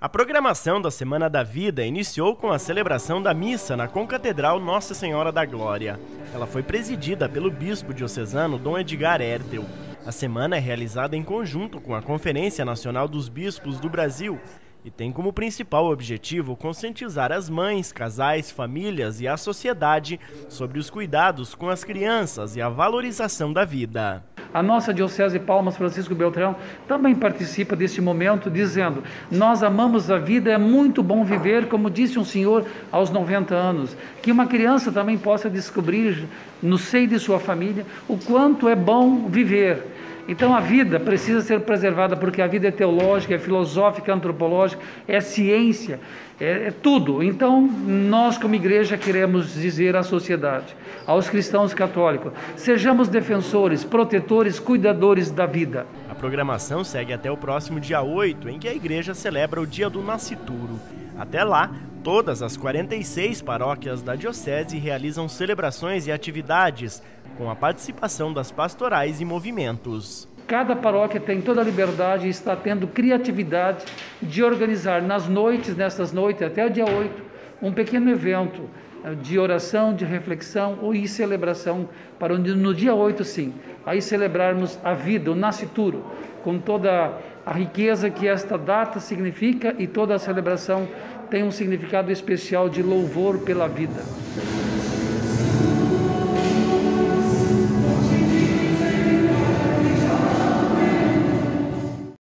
A programação da Semana da Vida iniciou com a celebração da missa na Concatedral Nossa Senhora da Glória. Ela foi presidida pelo bispo diocesano Dom Edgar Ertel. A semana é realizada em conjunto com a Conferência Nacional dos Bispos do Brasil e tem como principal objetivo conscientizar as mães, casais, famílias e a sociedade sobre os cuidados com as crianças e a valorização da vida. A nossa Diocese Palmas Francisco Beltrão também participa deste momento, dizendo: nós amamos a vida, é muito bom viver, como disse um senhor aos 90 anos, que uma criança também possa descobrir no seio de sua família o quanto é bom viver. Então a vida precisa ser preservada, porque a vida é teológica, é filosófica, é antropológica, é ciência, é tudo. Então nós como igreja queremos dizer à sociedade, aos cristãos católicos: sejamos defensores, protetores, cuidadores da vida. A programação segue até o próximo dia 8, em que a igreja celebra o Dia do Nascituro. Até lá, todas as 46 paróquias da Diocese realizam celebrações e atividades, com a participação das pastorais e movimentos. Cada paróquia tem toda a liberdade e está tendo criatividade de organizar nestas noites, até o dia 8, um pequeno evento de oração, de reflexão e celebração, para no dia 8, sim, aí celebrarmos a vida, o nascituro, com toda a riqueza que esta data significa, e toda a celebração tem um significado especial de louvor pela vida.